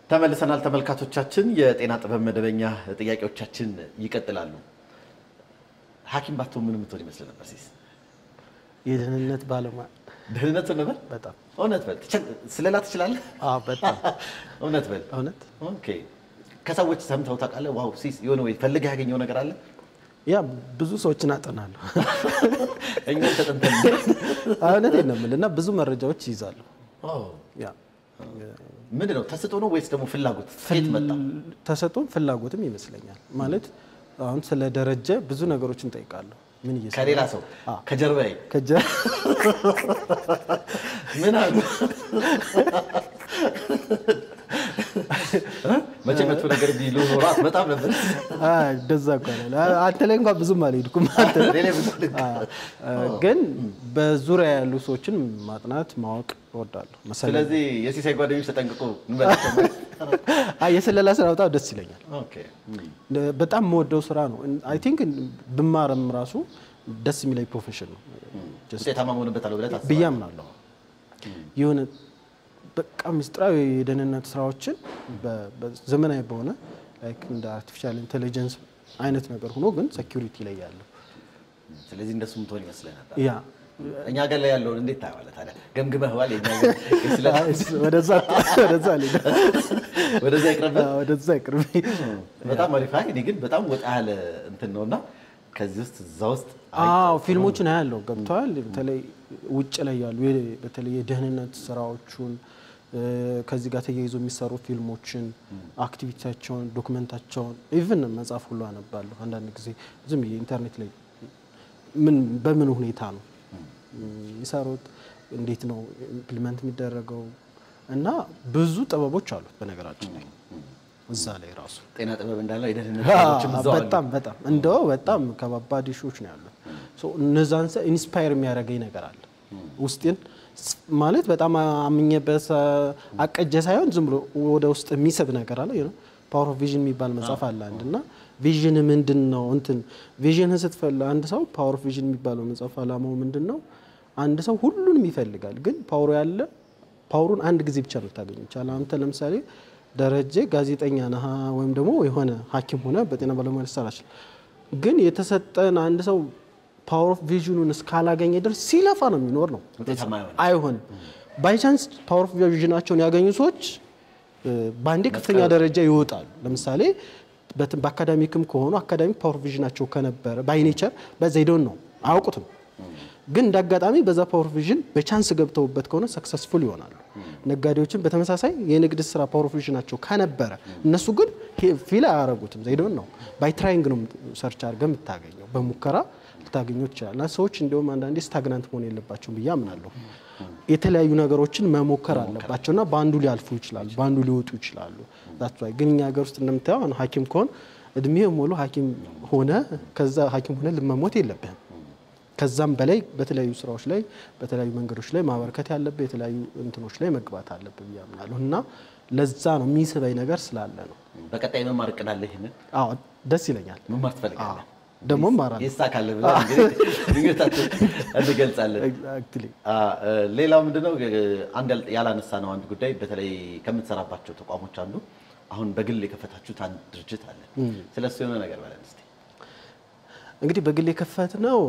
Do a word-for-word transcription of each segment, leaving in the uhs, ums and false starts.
ተመልሰናል ተመልካቾቻችን የጤና ጥበብ መደበኛ ጥያቄዎቻችን ይቀጥላሉ ሐኪም ባትሆን ምን ምትሆን ይመስል ነበር ሲስ የደህንነት ባለሙያ ደህንነት ነበር በጣም እውነት በል ስለላ ትችላለህ አዎ በጣም እውነት በል እውነት ኦኬ ከሰዎች ሰምተው ታውቃለህ ዋው ሲስ የሆነ ወይ ፈልገህ ያገኘው ነገር አለ ያ ብዙ ሰዎችን አጠናለሁ እኛ ተጠንተን እውነት የለምልና ብዙ መረጃዎች ይዛሉ ኦ ያ ምንድነው ተሰጥቶ ነው ወይስ ደግሞ ፍላጎት ፌት መጣ ተሰጥቶ ፍላጎትም ይመስለኛል ማለት አሁን ስለ ደረጃ ብዙ ነገሮችን ጠይቃለሁ ምን ይየሰ ከሌላ ሰው ከጀርባዬ ከጀ ምን አሉ መቼ መጥቶ ነገር ቢሉ ኖራት በጣም ነበር አይ ደዛ ቆለ አንተ ላይ እንኳን ብዙም አልሄድኩም አንተ ግን በዙሪያ ያሉ ሰዎችን ማጥናት ማወቅ እወዳለሁ መሰለኝ ስለዚህ የሲሳይ ጓደኞች ተጠንቅቆ እንበላቸው አይ የሰለላ ስራ በጣም ደስ ይለኛል ኦኬ በጣም የምወደው ስራ ነው አይ ቲንክ ብማርም ራሱ ደስ የሚለኝ ፕሮፌሽን ነው ጀስት የታማሙንበት አለው ብለህ ታስባለህ ብያምናለሁ የሆነ በቃ ምስጥራዊ የደህንነት ስራዎችን በዘመናዊ በሆነ ላይክ እንደ አርቲፊሻል ኢንተለጀንስ አይነት ነገር ሆኖ ግን ሴኩሪቲ ላይ ያለው ስለዚህ እንደሱም ተወል ይመስላል ያ እኛ ጋር ላይ ያለው እንዴት ታያለህ ታዲያ ገምግመህዋል የኛ ጋር ወደዛ ወደዛ ላይ ወደዛ ይቅርብ ወደዛ ይቅርብ በጣም አሪፍ አይ ግን በጣም ወጣ ያለ እንትን ነውና ከዚህ ውስጥ እዛው ውስጥ አዎ ፊልሞችን አያለው ገብቷል በተለይ ውጭ ላይ ያሉ በተለይ የደህንነት ስራዎችን ከዚህ ጋር ተያይዞ የሚሰሩ ፊልሞችን አክቲቪቲያቸውን ዶክመንታቸውን ኢቭን መጻፍ ሁሉ አነባለሁ አንዳንድ ጊዜ ዝም ኢንተርኔት ላይ ምን በምን ሁኔታ ነው ይሰሩት እንዴት ነው ኢምፕሊመንት የሚደረገው እና ብዙ ጥበቦች አሉት በነገራችን ላይ እዛ ላይ ራሱ ጤና ጥበብ እንዳለ የደህንነት ጥበቦችም እዛው አሉ በጣም በጣም እንደው በጣም ከባባድ ሾች ነው ያሉት ሶ እነዛን ኢንስፓየር የሚያደርገኝ ነገር አለ ውስጤን ማለት በጣም አምኜበት አቀጀ ሳይሆን ዝም ብሎ ወደ ውስጥ የሚሰብ ነገር አለ you know ፓወር ኦፍ ቪዥን የሚባል መጽሐፍ አለ አንድና ቪዥን ምንድነው እንትን ቪዥን ስትፈልግ አንድ ሰው ፓወር ኦፍ ቪዥን የሚባለው መጽሐፍ አላማው ምንድነው አንድ ሰው ሁሉንም ይፈልጋል ግን ፓወሩ ያለ ፓወሩን አንድ ጊዜ ብቻ ነው ታገኘው ይችላል አንተ ለምሳሌ ደረጀ ጋዜጠኛ ነህ ወይም ደግሞ የሆነ ሐኪም ሆነ በጤና ባለሙያ ልትሰራሽ ግን የተሰጠን አንድ ሰው ፓወር ኦፍ ቪዥኑን እስካላገኘ ድረስ ሲለፋ ነው የሚኖር ነው አይሆን ባይ ቻንስ ፓወር ኦፍ ቪዥናቸውን ያገኙ ሰዎች ባንዴ ከፍተኛ ደረጃ ይወጣሉ ለምሳሌ በአካዳሚክም ከሆኑ አካዳሚክ ፓወር ኦፍ ቪዥናቸው ከነበረ ባይ ኔቸር በዘይዶን ነው አውቁትም ግን እንዳጋጣሚ በዛ ፓወር ኦፍ ቪዥን በቻንስ ገብተውበት ከሆነ ሰክሰስፉል ይሆናሉ ነጋዴዎችን በተመሳሳይ የንግድ ስራ ፓወር ኦፍ ቪዥናቸው ከነበረ እነሱ ግን ፊል አያረጉትም ዘይዶን ነው ባይ ትራይንግ ነው ሰርች አድርገን የምታገኘው በሙከራ ልታገኙ ይችላልና ሰዎች እንደውም አንዳንዴ ስታግናንት መሆን የለባቸው ብዬ አምናለሁ የተለያዩ ነገሮችን መሞከር አለባቸውና ባንዱ ሊያልፉ ይችላሉ ባንዱ ሊወጡ ይችላሉ that's why ግን እኛ ሀገር ውስጥ እንደምታየው አሁን ሐኪም ከሆነ እድሜው ሙሉ ሐኪም ሆነ ከዛ ሐኪም ሆነ ለመሞት የለብህም ከዛም በላይ በተለያዩ ስራዎች ላይ በተለያዩ መንገዶች ላይ ማበርከት ያለበት የተለያዩ እንትኖች ላይ መግባት አለበት ብዬ አምናለሁና ለዛ ነው የሚስበይ ነገር ስላለ ነው በቀጣይ መማር ቀዳለህ ይሄን አዎ ደስ ይለኛል መማር ትፈልጋለህ ደሞ ማራል ይሳካል ብለን እንግዲህ ድንገታችን እንገልጻለን ኤግዛክትሊ አ ሌላው ምንድነው አንድ ያላነሳ ነው አንድ ጉዳይ በተለይ ከምትሰራባቸው ተቋሞች አንዱ አሁን በግል የከፈታችሁት አንድ ድርጅት አለ ስለሱ የሆነ ነገር ባለን እስቲ እንግዲህ በግል የከፈትነው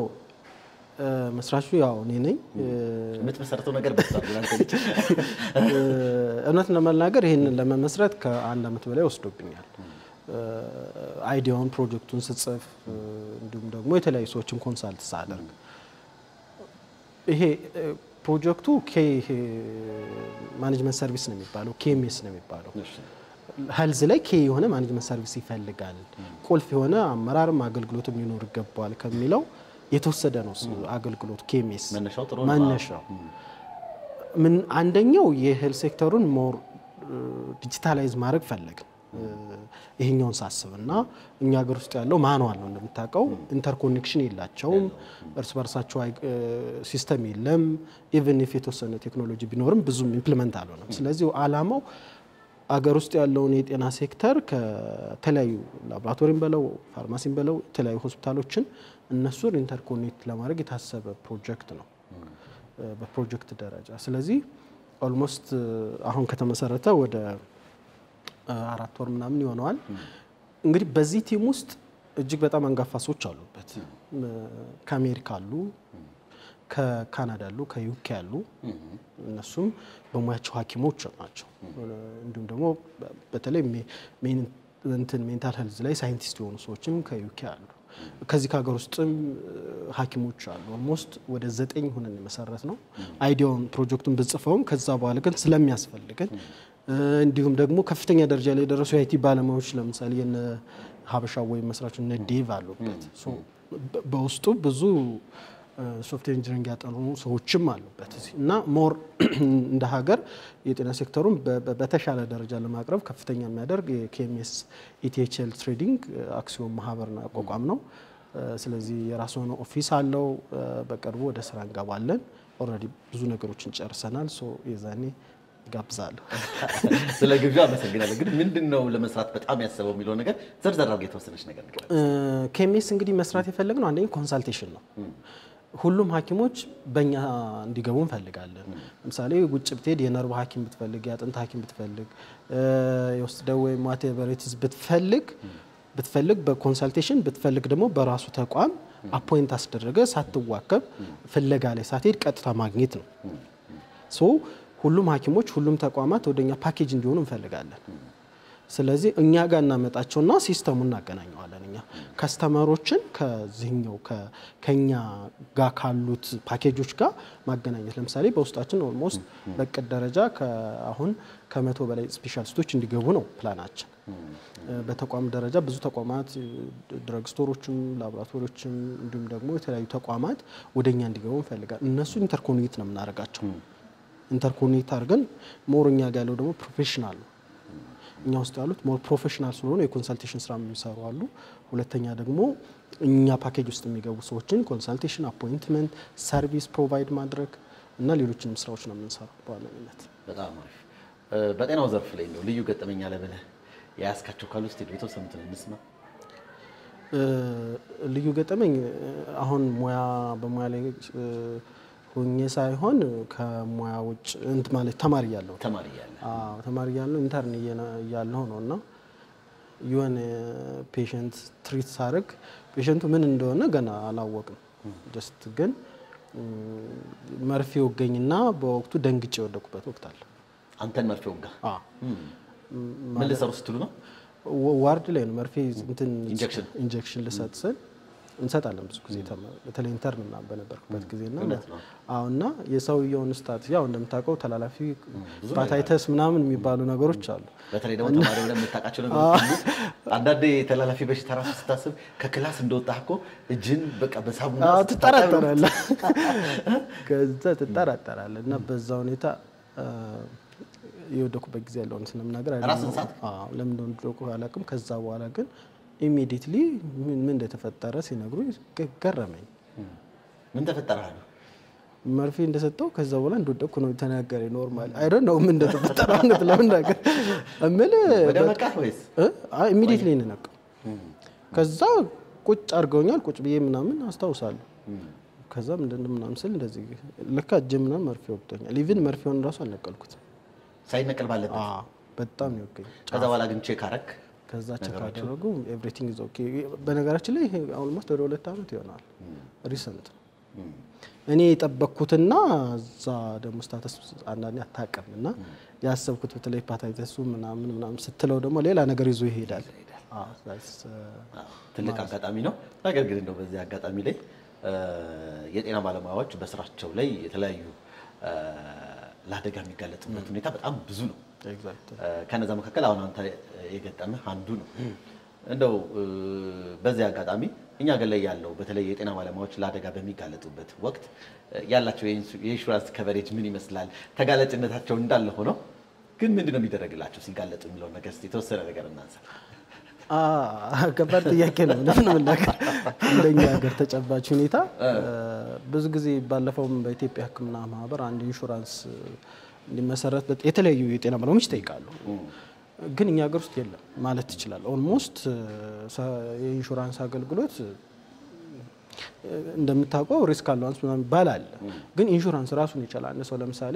መስራቹ ያው እኔ ነኝ የምትመሰርተው ነገር በጣም አንተ ልጅ እውነት ለመናገር ይሄንን ለመመስረት ከአንድ አመት በላይ ወስዶብኛል አይዲያውን ፕሮጀክቱን ስጽፍ እንዲሁም ደግሞ የተለያዩ ሰዎችን ኮንሳልት ሳደርግ ይሄ ፕሮጀክቱ ኬ ማኔጅመንት ሰርቪስ ነው የሚባለው ኬኤምኤስ ነው የሚባለው ሄልዝ ላይ ኬ የሆነ ማኔጅመንት ሰርቪስ ይፈልጋል ቁልፍ የሆነ አመራርም አገልግሎትም ሊኖር ይገባል ከሚለው የተወሰደ ነው አገልግሎት ኬኤምኤስ መነሻው ጥሩ ነው መነሻው ምን አንደኛው የሄልዝ ሴክተሩን ሞር ዲጂታላይዝ ማድረግ ፈለግን ይሄኛውን ሳስብና እኛ ሀገር ውስጥ ያለው ማኑዋል ነው እንደምታውቀው ኢንተርኮኔክሽን የላቸውም እርስ በርሳቸው ሲስተም የለም ኢቭን ኢፍ የተወሰነ ቴክኖሎጂ ቢኖርም ብዙም ኢምፕሊመንት አልሆነም ስለዚህ አላማው አገር ውስጥ ያለውን የጤና ሴክተር ከተለያዩ ላቦራቶሪም በለው ፋርማሲም በለው ተለያዩ ሆስፒታሎችን እነሱን ኢንተርኮኔክት ለማድረግ የታሰበ ፕሮጀክት ነው በፕሮጀክት ደረጃ ስለዚህ ኦልሞስት አሁን ከተመሰረተ ወደ አራት ወር ምናምን ይሆነዋል። እንግዲህ በዚህ ቲም ውስጥ እጅግ በጣም አንጋፋ ሰዎች አሉበት። ከአሜሪካ አሉ፣ ከካናዳ አሉ፣ ከዩኬ አሉ። እነሱም በሙያቸው ሐኪሞች ናቸው። እንዲሁም ደግሞ በተለይ እንትን ሜንታል ሄልዝ ላይ ሳይንቲስት የሆኑ ሰዎችም ከዩኬ አሉ። ከዚህ ከሀገር ውስጥም ሐኪሞች አሉ። ኦልሞስት ወደ ዘጠኝ ሆነን መሰረት ነው አይዲያውን ፕሮጀክቱን ብጽፈውም ከዛ በኋላ ግን ስለሚያስፈልገን እንዲሁም ደግሞ ከፍተኛ ደረጃ ላይ የደረሱ የአይቲ ባለሙያዎች ለምሳሌ የነ ሀበሻ ወይ መስራቹ እነ ዴቭ አሉበት። ሶ በውስጡ ብዙ ሶፍትዌር ኢንጂነሪንግ ያጠኑ ሰዎችም አሉበት እና ሞር እንደ ሀገር የጤና ሴክተሩን በተሻለ ደረጃ ለማቅረብ ከፍተኛ የሚያደርግ የኬኤምኤስ ኢቲኤችኤል ትሬዲንግ አክሲዮን ማህበር አቋቋም ነው። ስለዚህ የራሱ ሆነ ኦፊስ አለው። በቅርቡ ወደ ስራ እንገባለን። ኦልሬዲ ብዙ ነገሮችን ጨርሰናል። ሶ የዛኔ ጋብዛለሁ። ስለ ግብዣ አመሰግናለሁ። ግን ምንድነው ለመስራት በጣም ያሰበው የሚለው ነገር ዘርዘር አድርገህ የተወሰነች ነገር ንገረኝ። ኬኤምኤስ እንግዲህ መስራት የፈለግነው አንደኛ ኮንሳልቴሽን ነው። ሁሉም ሐኪሞች በእኛ እንዲገቡ እንፈልጋለን። ለምሳሌ ውጭ ብትሄድ የነርቭ ሐኪም ብትፈልግ፣ የአጥንት ሐኪም ብትፈልግ፣ የውስጥ ደዌ ማቴበሬቲስ ብትፈልግ ብትፈልግ በኮንሳልቴሽን ብትፈልግ ደግሞ በራሱ ተቋም አፖይንት አስደረገ ሳትዋከብ ፍለጋ ላይ ሳትሄድ ቀጥታ ማግኘት ነው። ሶ ሁሉም ሐኪሞች ሁሉም ተቋማት ወደኛ ፓኬጅ እንዲሆኑ እንፈልጋለን። ስለዚህ እኛ ጋር እናመጣቸውና ሲስተሙን እናገናኘዋለን። እኛ ከስተመሮችን ከዚህኛው ከኛ ጋር ካሉት ፓኬጆች ጋር ማገናኘት። ለምሳሌ በውስጣችን ኦልሞስት በቅድ ደረጃ አሁን ከመቶ በላይ ስፔሻሊስቶች እንዲገቡ ነው ፕላናችን። በተቋም ደረጃ ብዙ ተቋማት ድረግ ስቶሮችም ላቦራቶሪዎችም እንዲሁም ደግሞ የተለያዩ ተቋማት ወደኛ እንዲገቡ እንፈልጋለን። እነሱ ኢንተርኮኔክት ነው የምናደርጋቸው። ኢንተርኮኔክት አድርገን ሞር እኛ ጋር ያለው ደግሞ ፕሮፌሽናል እኛ ውስጥ ያሉት ሞር ፕሮፌሽናል ስለሆነ የኮንሰልቴሽን ስራ የሚሰሩ አሉ። ሁለተኛ ደግሞ እኛ ፓኬጅ ውስጥ የሚገቡ ሰዎችን ኮንሰልቴሽን፣ አፖይንትመንት፣ ሰርቪስ ፕሮቫይድ ማድረግ እና ሌሎችንም ስራዎች ነው የምንሰራው በዋነኝነት። በጣም አሪፍ። በጤናው ዘርፍ ላይ ነው ልዩ ገጠመኛ ለብለህ ያስካቸው ካሉ እስቲ የተወሰኑትን እንስማ። ልዩ ገጠመኝ አሁን ሙያ በሙያ ላይ ሆኜ ሳይሆን ከሙያ ውጭ እንት ማለት ተማሪ ያለው ተማሪ ያለው አዎ ተማሪ ያለው ኢንተርን ያለው ነውና የሆነ ፔሸንት ትሪት ሳርግ ፔሸንቱ ምን እንደሆነ ገና አላወቅም። ጀስት ግን መርፌ ወገኝና በወቅቱ ደንግጬ ወደኩበት ወቅት አለ። አንተን መርፌ ወጋ? አዎ። ምን ልሰሩ ስትሉ ነው? ዋርድ ላይ ነው መርፌ እንትን ኢንጀክሽን ኢንጀክሽን ልሰጥሰን እንሰጣለን ብዙ ጊዜ ተማሪ በተለይ ኢንተርን እና በነበርኩበት ጊዜና አሁንና የሰውየውን ስታት ያው እንደምታውቀው ተላላፊ ሄፓታይተስ ምናምን የሚባሉ ነገሮች አሉ። በተለይ ደግሞ ተማሪው ለምታውቃቸው ነገሮች ሁሉ አንዳንዴ ተላላፊ በሽታ ራሱ ስታስብ ከክላስ እንደወጣህ እኮ እጅን በቃ በሳሙና ትጠራጠራለህ ከዛ ትጠራጠራለህ እና በዛ ሁኔታ የወደኩበት ጊዜ ያለውን ስለምናገር አይደለም። አዎ ለምን እንደወደኩ አላውቅም። ከዛ በኋላ ግን ኢሚዲየትሊ ምን ምን እንደተፈጠረ ሲነግሩኝ ገረመኝ። ምን ተፈጠረ? መርፌ እንደሰጠው ከዛ በኋላ እንደወደኩ ነው ተናገረ። ኖርማል አይ ዶንት ኖ ምን እንደተፈጠረ አንተ ለምን ነገር አመለ ወደ መቃ ወይስ አይ ኢሚዲየትሊ ነው ነቀው። ከዛ ቁጭ አርገውኛል። ቁጭ ብዬ ምናምን አስታውሳለሁ። ከዛ ምንድነው ምናምን ስል እንደዚህ ለካ እጄ ምናምን መርፌ ወቅቶኛል። ኢቭን መርፌውን ራሱ አልነቀልኩት ሳይነቀል ባለበት አዎ በጣም ነው ወቀኝ። ከዛ በኋላ ግን ቼክ አረክ? ከዛ ቼክ አደረጉ ኤቭሪቲንግ ኢዝ ኦኬ። በነገራችን ላይ ኦልሞስት ወደ ሁለት አመት ይሆናል ሪሰንት። እኔ የጠበቅኩትና እዛ ደግሞ ስታተስ አንዳንዴ አታውቅምና ያሰብኩት በተለይ ሄፓታይተሱ ምናምን ምናምን ስትለው ደግሞ ሌላ ነገር ይዞ ይሄዳል። አዎ ትልቅ አጋጣሚ ነው። ነገር ግን እንደው በዚህ አጋጣሚ ላይ የጤና ባለሙያዎች በስራቸው ላይ የተለያዩ ለአደጋ የሚጋለጡበት ሁኔታ በጣም ብዙ ነው። ኤግዛክት ከነዛ መካከል አሁን አንተ የገጠመህ አንዱ ነው። እንደው በዚህ አጋጣሚ እኛ ገለ ላይ ያለው በተለይ የጤና ባለሙያዎች ለአደጋ በሚጋለጡበት ወቅት ያላቸው የኢንሹራንስ ከቨሬጅ ምን ይመስላል? ተጋላጭነታቸው እንዳለ ሆኖ ግን ምንድነው የሚደረግላቸው ሲጋለጡ የሚለው ነገር እስቲ የተወሰነ ነገር እናንሳ። አዎ ከባድ ጥያቄ ነው። ምንድነው ነገር እንደኛ ሀገር ተጨባጭ ሁኔታ ብዙ ጊዜ ባለፈውም በኢትዮጵያ ሕክምና ማህበር አንድ ኢንሹራንስ እንዲመሰረት የተለያዩ የጤና ባለሙያዎች ይጠይቃሉ። ግን እኛ ሀገር ውስጥ የለም ማለት ይችላል። ኦልሞስት የኢንሹራንስ አገልግሎት እንደምታውቀው ሪስክ አላውንስ ምናምን ይባላል ግን ኢንሹራንስ ራሱን ይችላል ሰው ለምሳሌ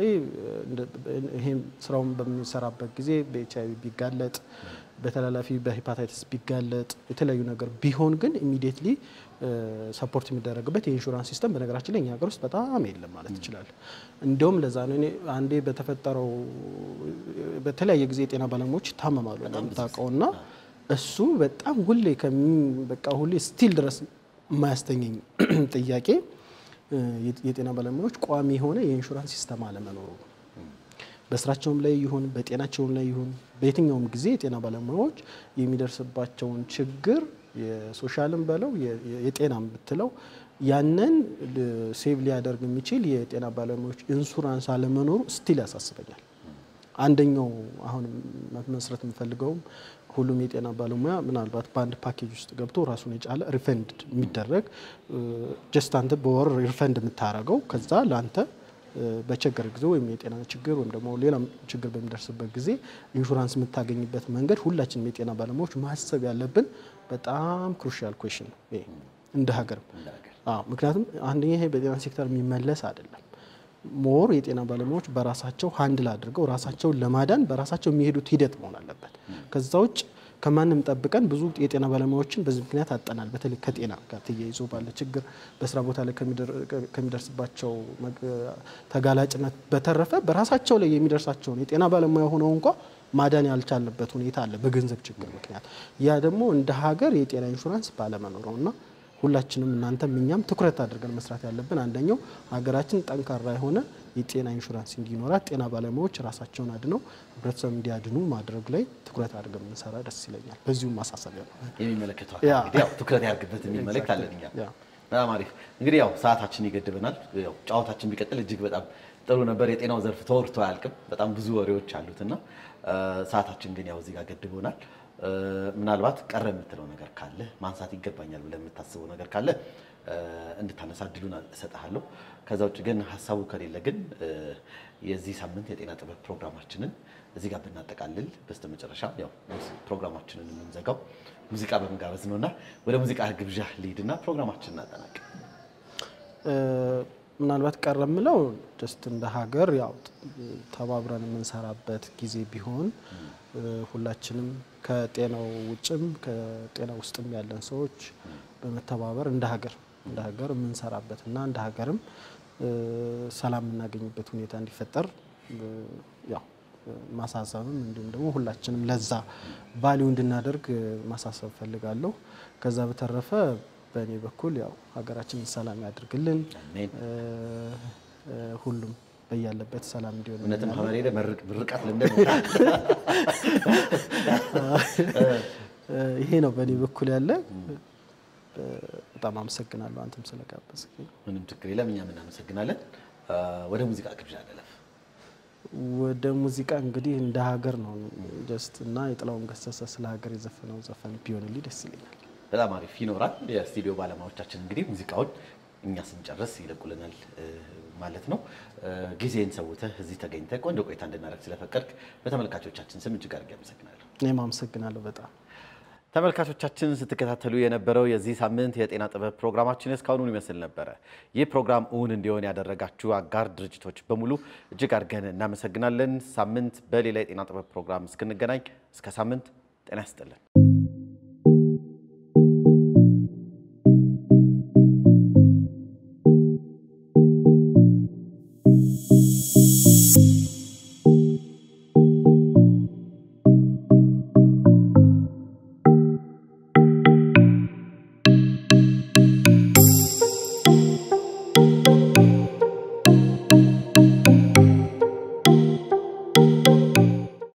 ይሄ ስራውን በሚሰራበት ጊዜ በኤችአይቪ ቢጋለጥ በተላላፊ በሄፓታይቲስ ቢጋለጥ የተለያዩ ነገር ቢሆን ግን ኢሚዲየትሊ ሰፖርት የሚደረግበት የኢንሹራንስ ሲስተም በነገራችን ላይ እኛ ሀገር ውስጥ በጣም የለም ማለት ይችላል እንደውም ለዛ ነው እኔ አንዴ በተፈጠረው በተለያየ ጊዜ የጤና ባለሙያዎች ታመማሉ እንደምታውቀውና እሱ በጣም ሁሌ በቃ ሁሌ ስቲል ድረስ ማያስተኛኝ ጥያቄ የጤና ባለሙያዎች ቋሚ የሆነ የኢንሹራንስ ሲስተም አለመኖሩ በስራቸውም ላይ ይሁን በጤናቸውም ላይ ይሁን በየትኛውም ጊዜ የጤና ባለሙያዎች የሚደርስባቸውን ችግር የሶሻልም በለው የጤናም ብትለው ያንን ሴቭ ሊያደርግ የሚችል የጤና ባለሙያዎች ኢንሹራንስ አለመኖሩ ስቲል ያሳስበኛል አንደኛው አሁን መስረት የምፈልገው ሁሉም የጤና ባለሙያ ምናልባት ባንድ ፓኬጅ ውስጥ ገብቶ ራሱን የቻለ ሪፈንድ የሚደረግ ጀስት አንተ በወር ሪፈንድ የምታረገው ከዛ ላንተ በቸገር ጊዜ ወይም የጤና ችግር ወይም ደግሞ ሌላ ችግር በሚደርስበት ጊዜ ኢንሹራንስ የምታገኝበት መንገድ ሁላችንም የጤና ባለሙያዎች ማሰብ ያለብን በጣም ክሩሻል ኩዌስችን ነው ይሄ እንደ ሀገር አዎ ምክንያቱም አንደኛ ይሄ በጤና ሴክተር የሚመለስ አይደለም ሞር የጤና ባለሙያዎች በራሳቸው ሃንድል አድርገው ራሳቸውን ለማዳን በራሳቸው የሚሄዱት ሂደት መሆን አለበት ከዛው ውጭ ከማንም ጠብቀን ብዙ የጤና ባለሙያዎችን በዚህ ምክንያት አጠናል በተለይ ከጤና ጋር ተያይዞ ባለ ችግር በስራ ቦታ ላይ ከሚደርስባቸው ተጋላጭነት በተረፈ በራሳቸው ላይ የሚደርሳቸው የጤና ባለሙያ ሆነው እንኳን ማዳን ያልቻለበት ሁኔታ አለ በገንዘብ ችግር ምክንያት ያ ደግሞ እንደ ሀገር የጤና ኢንሹራንስ ባለመኖር ነውና ሁላችንም እናንተም እኛም ትኩረት አድርገን መስራት ያለብን አንደኛው ሀገራችን ጠንካራ የሆነ የጤና ኢንሹራንስ እንዲኖራት ጤና ባለሙያዎች ራሳቸውን አድነው ህብረተሰብ እንዲያድኑ ማድረግ ላይ ትኩረት አድርገን እንሰራ ደስ ይለኛል በዚሁ ማሳሰቢያ ነው የሚመለከተው እንግዲህ ያው ትኩረት ያርግበት የሚመለከት አለኛ በጣም አሪፍ እንግዲህ ያው ሰዓታችን ይገድበናል ያው ጫዋታችን ቢቀጥል እጅግ በጣም ጥሩ ነበር የጤናው ዘርፍ ተወርቶ አያልቅም በጣም ብዙ ወሬዎች አሉትና ሰዓታችን ግን ያው እዚህ ጋር ገድቦናል ምናልባት ቀረ የምትለው ነገር ካለ ማንሳት ይገባኛል ብለ የምታስበው ነገር ካለ እንድታነሳ ድሉን እሰጣለሁ ከዛ ውጭ ግን ሐሳቡ ከሌለ ግን የዚህ ሳምንት የጤና ጥበብ ፕሮግራማችንን እዚህ ጋር ብናጠቃልል በስተመጨረሻ ያው ፕሮግራማችንን እንዘጋው ሙዚቃ በመጋበዝ ነውና ወደ ሙዚቃ ግብዣ ልሂድና ፕሮግራማችንን እናጠናቅ ምናልባት ቀረምለው ጀስት እንደ ሀገር ያው ተባብረን የምንሰራበት ጊዜ ቢሆን ሁላችንም ከጤናው ውጭም ከጤናው ውስጥም ያለን ሰዎች በመተባበር እንደ ሀገር እንደ ሀገር የምንሰራበትና እንደ ሀገርም ሰላም እናገኝበት ሁኔታ እንዲፈጠር ያው ማሳሰብም እንዲሁም ደግሞ ሁላችንም ለዛ ቫልዩ እንድናደርግ ማሳሰብ ፈልጋለሁ ከዛ በተረፈ በእኔ በኩል ያው ሀገራችንን ሰላም ያድርግልን ሁሉም በያለበት ሰላም እንዲሆን እነተም ሀመሬ ለመርቅ ብርቃት ለምደ ይሄ ነው በእኔ በኩል ያለ በጣም አመሰግናለሁ አንተም ስለጋበዝከኝ ምንም ችግር የለም እኛም እናመሰግናለን ወደ ሙዚቃ ግብዣ አለፍ ወደ ሙዚቃ እንግዲህ እንደ ሀገር ነው ጀስት እና የጥላውን ገሰሰ ስለ ሀገር የዘፈነው ዘፈን ቢሆንልኝ ደስ ይለኛል በጣም አሪፍ ይኖራል የስቱዲዮ ባለሙያዎቻችን እንግዲህ ሙዚቃውን እኛ ስንጨርስ ይለቁልናል ማለት ነው ጊዜን ሰውተህ እዚህ ተገኝተህ ቆንጆ ቆይታ እንድናደርግ ስለፈቀድክ በተመልካቾቻችን ስም እጅግ አድርጌ አመሰግናለሁ እኔም አመሰግናለሁ በጣም ተመልካቾቻችን ስትከታተሉ የነበረው የዚህ ሳምንት የጤና ጥበብ ፕሮግራማችን እስካሁን ይመስል ነበር ይህ ፕሮግራም እውን እንዲሆን ያደረጋችሁ አጋር ድርጅቶች በሙሉ እጅግ አድርገን እናመሰግናለን ሳምንት በሌላ የጤና ጥበብ ፕሮግራም እስክንገናኝ እስከ ሳምንት ጤና ይስጥልን